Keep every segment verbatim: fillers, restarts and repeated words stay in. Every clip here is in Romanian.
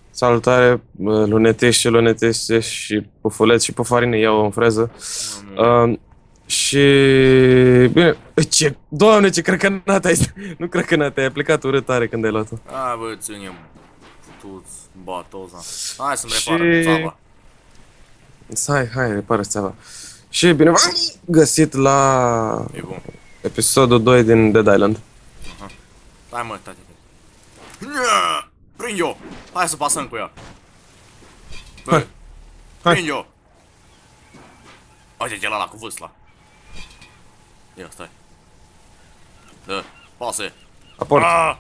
Salutare, lunetești și lunetește și pufuleți și pufarine, iau în freză. Uh, și... Bine, ce... Doamne, ce crăcănat ai... Nu crăcănat, ai plecat urât tare când ai luat-o. A, bă, ține-mi putuți, batoza. Hai să-mi repară țava. Hai, hai, repară țava. Și bine v-am găsit la... E bun. Episodul doi din Dead Island. Aha. Hai mă, tate. Prind-o! Hai să pasăm cu ea. Bă, prind-o! Uite-te la ăla cu vâsla. Ia, stai. Dă, pasă. Aport. Ah!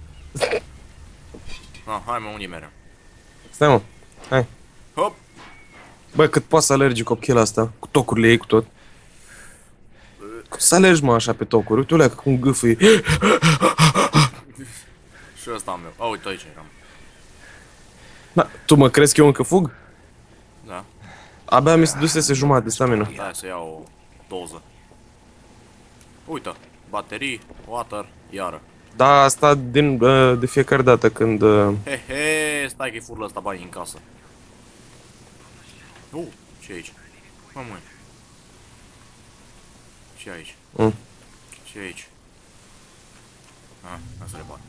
Ah, hai mă, unde merem? Stai mă, hai. Hop! Bă, cât poți să alergi copchila asta, cu tocurile ei, cu tot. Cum să alergi, mă, așa pe tocuri? Uite, ulea, cum gâfâi. Și ăsta am eu. A, uite aici eram. Da, tu mă crezi că eu încă fug? Da. Abia mi se dusese jumătate de stamina. Hai să iau o doză. Uite, baterii, water, iară. Da, asta din, uh, de fiecare dată când... Uh... He, he, stai că-i furlă ăsta banii în casă. Uh, ce aici? Mă, măi. Ce aici? Mm. Ce aici? Ah, hai să repar.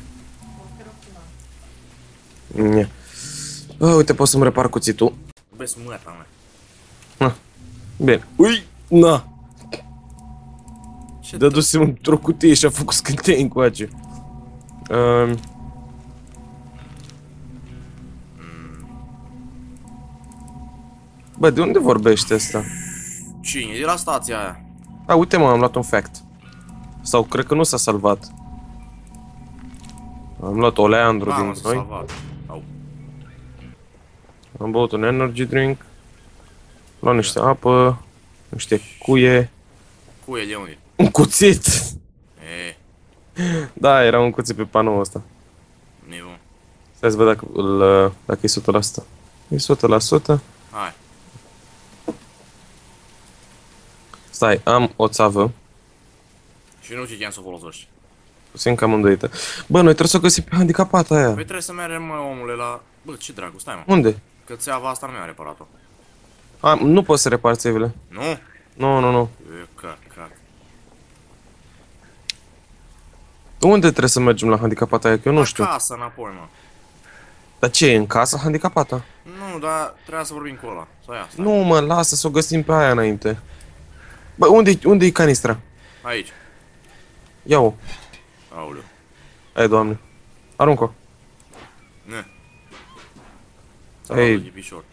Nie. Uh, uite, pot să-mi repar cuțitul. Băi, măta mea. Na. Bine. Ui! Na! Ce Dăduse într-o cutie și a făcut scântei încoace. Uh... Bă, de unde vorbește asta? Cine? E la stația aia. A, uite mă, am luat un fact. Sau cred că nu s-a salvat. Am luat o Leandru Da, din mă, s-a noi. salvat. Au. Am băut un energy drink. Luam niște apă. Niște cuie. Cuie de unde? Un cuțit! E, Da, era un cuțit pe panoul ăsta. nu. Stai să văd dacă, îl, dacă e o sută la sută. E o sută la sută. Hai. Stai, am o țavă. Și nu știam să o folosești. Puțin cam îndoită. Bă, noi trebuie să o găsim pe handicapata aia. Păi trebuie să mergem, mă, omule, la... Bă, ce dracu, stai, mă. Unde? Că țeava asta nu mi-a reparat-o. A, nu poți să repari țevile. Nu? Nu, nu, nu. E, cacat. Unde trebuie să mergem la handicapata aia? Că eu nu știu. Acasă, înapoi, mă. Dar ce e, în casă handicapata? Nu, dar trebuia să vorbim cu ăla. Să ia, stai. Nu, mă, lasă să o găsim pe aia înainte. Bă, unde-i unde canistra? Aici. Ia-o. Aoleu. Hai, Doamne. Aruncă-o. Ne. Ei. De picior.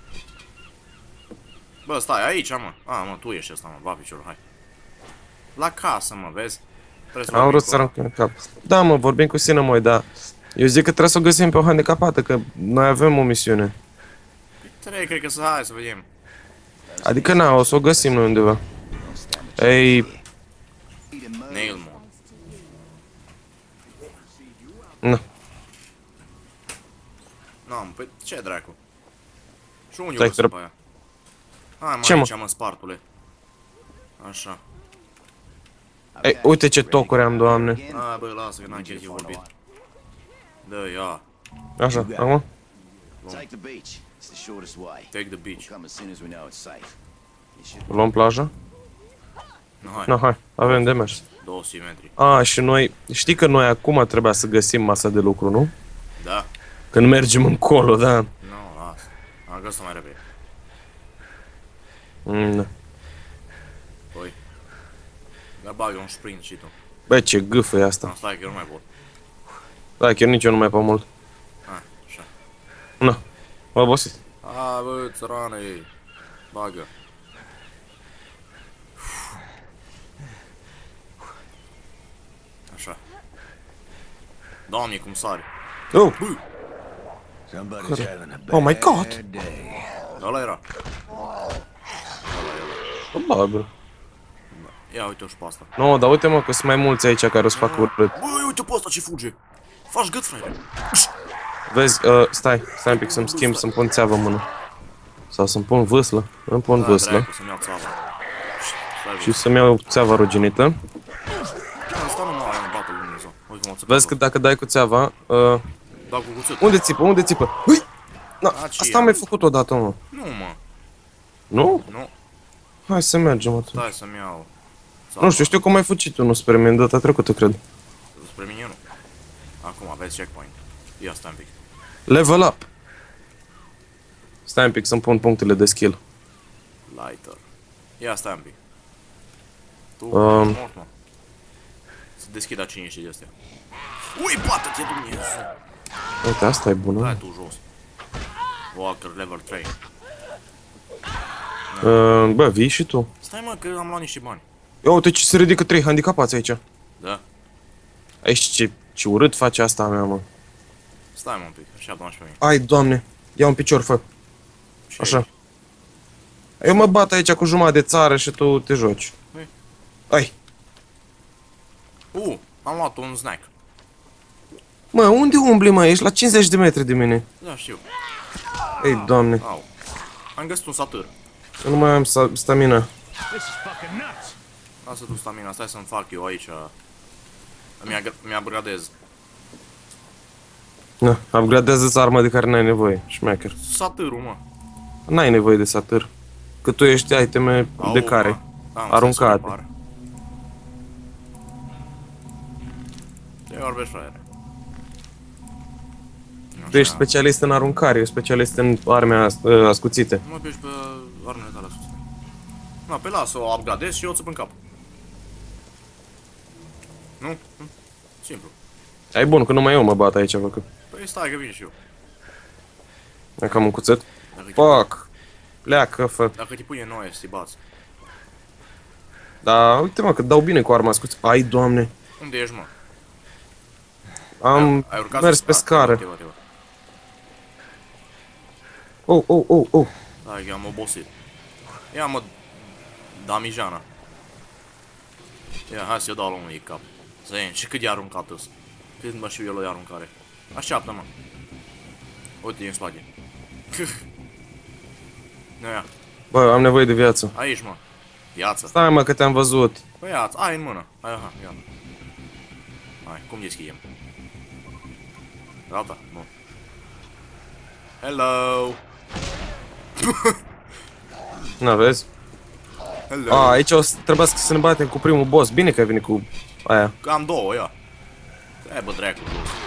Bă, stai, aici, mă. A, mă, tu ești ăsta, mă. Ba piciorul, hai. La casă, mă, vezi? Trebuie să Am vorbim vrut cu să ăla. arunc în cap. Da, mă, vorbim cu sine, măi, dar... Eu zic că trebuie să o găsim pe o handicapată, că noi avem o misiune. Trebuie, cred că să hai să vedem. Adică, na, o să o găsim noi undeva. Ei... Nail, mă. Na. Nu, păi ce dracu? Și unde o Stai, găsim că- pe aia? Hai, mă, Ce, mă? aici, mă, spartule. Așa. Ei, uite ce tocuri am, Doamne. A, bă, lasă că n-am chef de vorbit. Dă, ia. Așa, acum? Take the beach. It's the shortest way. Take the beach. Come as soon as we know it's safe. You should Luăm plaja? Nu, hai. Na, hai, avem de mers. două sute metri. A, și noi... Știi că noi acum trebuia să găsim masa de lucru, nu? Da? Când mergem încolo, da. Nu, lasă. Am găsit mai repede. Mm, da. Păi. Dar bagă un sprint și tu. Bă, ce gâfă e asta. Nu, stai că eu nu mai pot. Da, chiar nici eu nu mai pe mult. Hai, așa. Na, m-a obosit. A, bă, țărane. Bagă. Așa. Doamne, cum sare. Oh, Somebody's having a oh my bad God. day. Ăla era. da, bro. Ia uite-o și pe asta. Nu, dar uite mă că sunt mai mulți aici care o să fac urât. Băi, uite pe ăsta ce fuge. Faci gât, frate. Vezi, uh, stai, stai un pic să-mi schimb, să-mi pun țeavă în mână. Sau să-mi pun vâslă, îmi pun vâslă. Dracu, să-mi iau țeava. Stai, Și să-mi iau țeava ruginită. Asta nu mă are în bată lui Dumnezeu. Uite cum o țăpă. Vezi că dacă dai cu țeava, uh, Dau cu cuțit. unde țipă, unde țipă? Ui! Na, Aci asta e. am mai făcut odată, mă. Nu, mă. Nu? Nu. Hai să mergem atunci. Stai să-mi iau. Nu știu, știu cum ai făcut tu, nu spre mine, data trecută, cred. Spre mine nu. Acum aveți checkpoint. Ia stai un pic. Level up! Stai un pic să-mi pun punctele de skill. Lighter. Ia stai un pic. Tu, Um. ești mort, mă. Să deschid aici niște de astea. Ui, bată-te, Dumnezeu! Uite, asta e bună. Dai tu jos. Walker level trei. Uh, bă, vii și tu. Stai, mă, că am luat niște bani. Ia uite ce se ridică trei handicapați aici. Da? Aici ce, ce urât face asta a mea, mă. Stai, mă, un pic. Și atunci pe mine. Ai, doamne. Ia un picior, fă. Ce Așa. e? Eu mă bat aici cu jumătate de țară și tu te joci. Ui. Ai. Uh, am luat un snack. Mă, unde umbli, mă? Ești la cincizeci de metri de mine. Da, știu. Ei, doamne. Au. Am găsit un satâr. Eu nu mai am sta- stamina. Lasă tu stamina, stai să-mi fac eu aici. Mi-a mi-upgradez. Na, upgradează-ți arma de care n-ai nevoie. Șmecher. Satârul, mă. N-ai nevoie de satâr. Că tu ești iteme Au, de care. mă. Da, mă, Aruncate. stai să repar. Ce vorbești, fraiere? Tu ești specialist în aruncare, eu specialist în arme as uh, ascuțite. Mă pești pe armele tale sus. Na, pe las-o, o upgradez și eu o țăp în cap. Nu? Hm? Simplu. Ai bun, că numai eu mă bat aici, vă că. Păi stai că vin și eu. E cam un cuțet. Dacă te, Fuck! Pleacă, fă. dacă te pune noie să te bați. Da, uite mă, că dau bine cu arma ascuțită. Ai, doamne. Unde ești, mă? Am Ai urcat mers să- pe a, scară. uite, uite, uite. Oh, oh, oh, oh. Hai că am obosit. Ia mă, damijana. Ia, hai să-i dau la unui cap. Să vedem, și cât de aruncat ăs. Cât mă știu eu la aruncare. Așteaptă, mă. Uite din spate. Nu, ia. Bă, am nevoie de viață. Aici, mă. Viață. Stai, mă, că te-am văzut. Păi ia, ai în mână. Hai, aha, ia. Hai, cum deschidem? Gata, bun. Hello. N-aveți? Hello. A, aici o să trebuiască să ne batem cu primul boss. Bine că ai venit cu aia. Am două, ia. Hai, bă, dracu.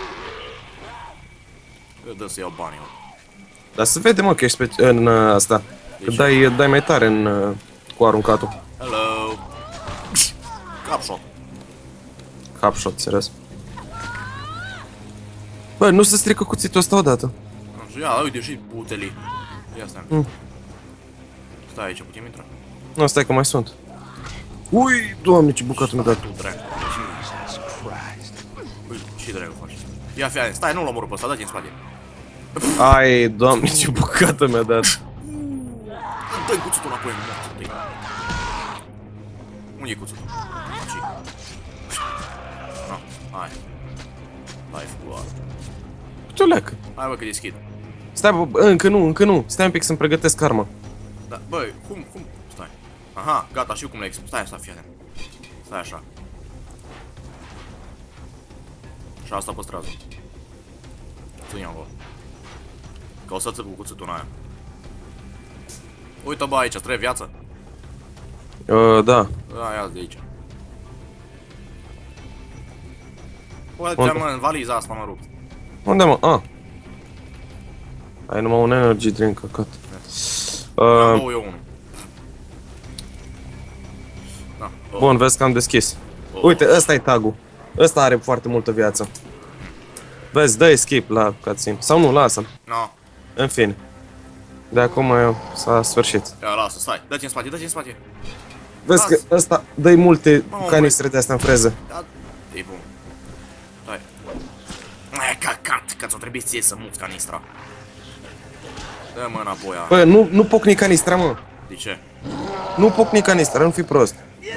Eu dă să iau banii, mă. Dar să vede, mă, că ești pe, în uh, asta. Că Deci- dai, dai mai tare în, uh, cu aruncatul. Hello. Capshot. Capshot, serios. Bă, nu se strică cuțitul ăsta odată. Ia, uite și butelii. Ia stai. Mm. Stai aici, putem intra? Nu, stai că mai sunt. Ui, doamne, ce bucată mi-a dat. Tu, dracu. Ui, ce dracu faci? Ia, fii atent, stai, nu-l omorâ pe ăsta, dă-te în spate. Ai, doamne, ce bucată mi-a dat. Dă-i cuțitul înapoi, nu morți. Unde e cuțitul? Aici. Ah, hai. Life goal. Ce leacă? Hai, bă, că deschid. Stai, bă, încă nu, încă nu. Stai un pic să-mi pregătesc arma. Da, băi, cum, cum? Stai. Aha, gata, știu cum le expun. Stai, stai, fii atent. Stai așa. Și asta păstrează. Ține acolo. Că o să țăp cu cuțitul în aia. Uite, bă, aici, trebuie viață. Uh, da. Da, ia de aici. Bă, Unde? mă, în valiza asta m-a rupt. Unde, mă? Ah. Ai numai un energy drink, căcat. Am Uh, două, eu unul. Da. Oh. bun, vezi că am deschis. Oh. Uite, ăsta e tagul. Ăsta are foarte multă viață. Vezi, dă escape la cutscene. Sau nu, lasă-l. No. În fine. De acum eu s-a sfârșit. Ia, lasă, stai. Dă-te în spate, dă-te în spate. Vezi Las. că ăsta dă-i multe Mamă, canistre de astea în freză. Da, e bun. Stai. Ai, cacat, că ți-o trebuie ție să muți canistra. Dă mă înapoi, a. Bă, nu, nu pocni canistra, mă. De ce? Nu pocni canistra, nu fi prost.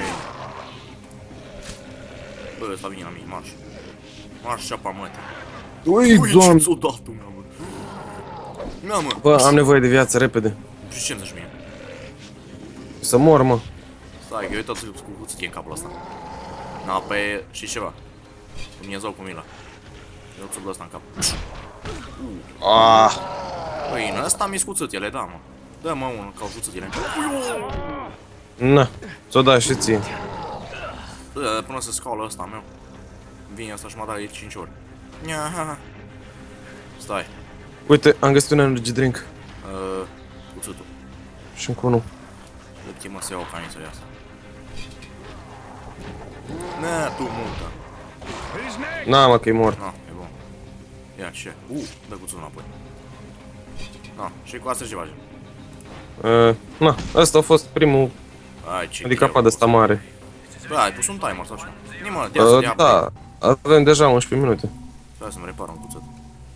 Bă, ăsta vine la mine, marș. Marș ceapa mătii. Ui, Ui, doamne. ce ți-o dat tu, mă. Na, mă. Bă, am nevoie de viață, repede. Și ce-mi zici mie? Să mor, mă. Stai, că eu uitați cu cuțitie în capul ăsta. Na, pe... și ceva. Dumnezeu cu mila. Eu ți-o ăsta în cap. Ah. Păi, în ăsta mi-s cuțătele, da, mă. Dă-mă unul, ca cuțătele. Na, ți-o da și ție. Dă, până să scaulă ăsta meu. Vine asta și mă dă de cinci ori. Ia, stai. Uite, am găsit un energy drink. Uh, cuțătul. Și încă unul. Îl chemă să iau o caniță de asta. Ne, tu multă. Na, mă, că e mort. Na, e bun. Ia, ce? Uh, dă cuțul înapoi. Na, și cu asta ce facem? Uh, na, ăsta a fost primul Ai, ce handicap de ăsta mare. Bă, ai pus un timer sau ce? Nimă, ia să Uh, dea da, avem deja unsprezece minute. Stai să-mi repar un cuțet.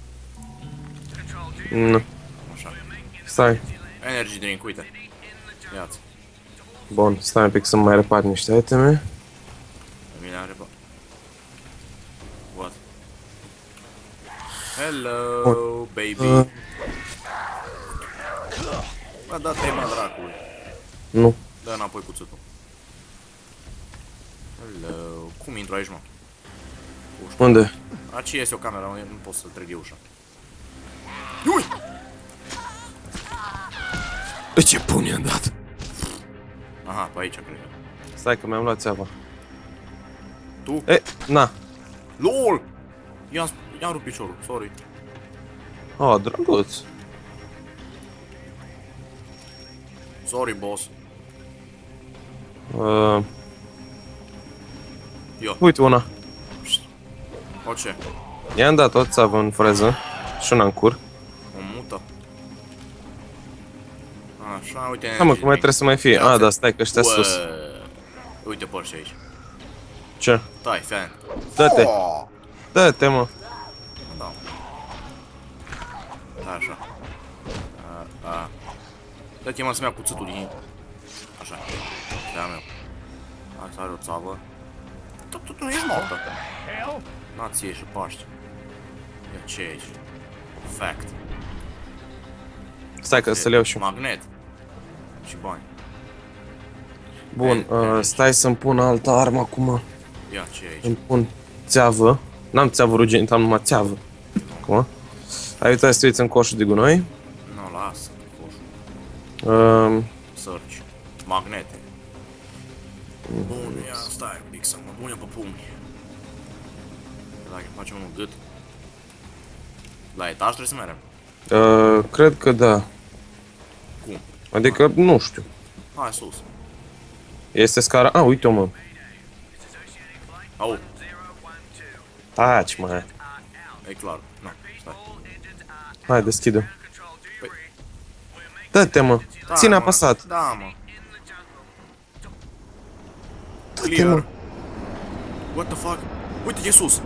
Nu, Așa. stai. Energy drink, uite. Ia-ți. Bun, stai un pic să mai repar niște iteme. Bine, am repar. What? Hello, baby. Uh, Bă, dă-te, mă, dracului. nu. Dă înapoi cuțetul. Hello. Cum intru aici, mă? Ușa. Unde? Aici este o cameră, nu pot să trec eu ușa. Ui! De ce pun i-am dat? Aha, pe aici, cred că. Stai că mi-am luat țeava. Tu? E, na. LOL! I-am i-am rupt piciorul, sorry. Oh, drăguț. Sorry, boss. Uh, Eu. uite una. O ce? I-am dat o țeavă în freză și una în cur. O mută. Așa, uite. Da, mă, cum mai trebuie să mai fie? Ah, da, stai că ăștia sus. Uite pe ăștia aici. Ce? Tai, fan. Dă-te. Oh! Dă-te, mă. Da. Da, așa. A, a. Dă-te, mă, să-mi ia cuțătul din... Așa. De-a meu. Hai să are o țavă. Tu, tu, tu nu ești mortă. Na, ție și paști. Ia, ce e aici? Fact. Stai că să le iau și eu. Magnet. Și bani. Bun, uh, stai să-mi pun altă armă acum. Ia, ce e aici? Îmi pun țeavă. N-am țeavă rugintă, am numai țeavă. Acum. Ai uitat să te uiți în coșul de gunoi. Nu, lasă. Coșul. Uh, Search. Magnete. Bun, ia, stai un pic să mă pun eu pe pumni. Dacă facem unul gât. La etaj trebuie să mergem. uh, cred că da. Cum? Adică, nu știu. Hai sus. Este scara... Ah, uite-o, mă. Au, Taci, mă. e clar. Nu, stai. Hai, deschide. Păi. Dă-te, mă. Da, Ține mă. apăsat. Da, mă. Dă-te, Clear. mă. What the fuck? Uite, e sus.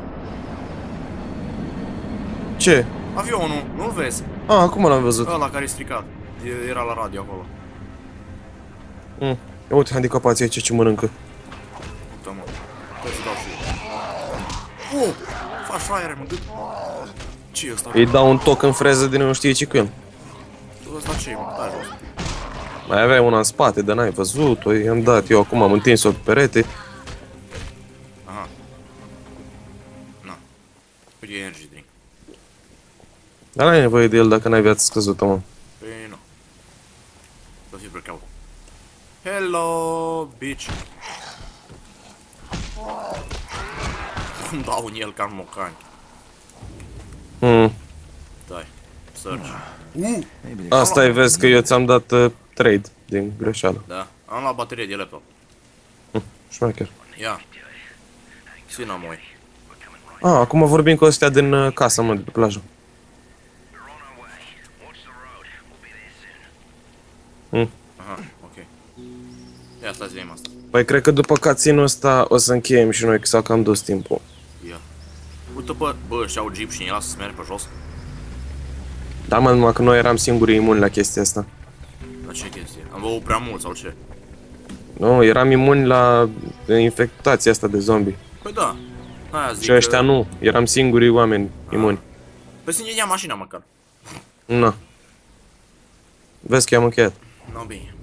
Ce? Avionul, nu-l vezi? Ah, acum l-am văzut. Ăla care e stricat. E- Era la radio acolo. Mm. Uite, handicapații aici ce mănâncă. Uite, mă. Trebuie să dau și eu. Oh! Faci fraiere, mă, gât. Ce e ăsta? Îi dau un toc în freză de nu știe ce cu el. Ăsta ce e, mă? Stai jos. Mai avea una în spate, dar n-ai văzut-o, i-am dat eu acum, am întins-o pe perete. Aha. Na. Uite, e energy drink. Dar n-ai nevoie de el dacă n-ai viață scăzută, mă. Păi nu. Să fii breakout. Hello, bitch. Cum dau în el ca în mocani. Hmm. Dai. Search. Maybe there's Asta e, vezi că eu ți-am dat uh, trade din greșeală. Da. Am luat baterie de laptop. Șmecher. Ia. Țină moi. Ah, acum vorbim cu ăstea din uh, casa, mă, de pe plajă. Hmm. Aha, ok. Ia, stai zi asta. Păi cred că după cutscene-ul ăsta o să încheiem și noi, că s-a cam dus timpul. Ia. Uite, bă, bă, ăștia au jeep și în el să merg pe jos. Da, mă, numai că noi eram singurii imuni la chestia asta. La ce chestie? Am băut prea mult sau ce? Nu, eram imuni la infectația asta de zombie. Păi da. Aia zic Și ăștia că... nu, eram singurii oameni imuni. Păi să ia mașina măcar. Na. Vezi că i-am încheiat. No, bine.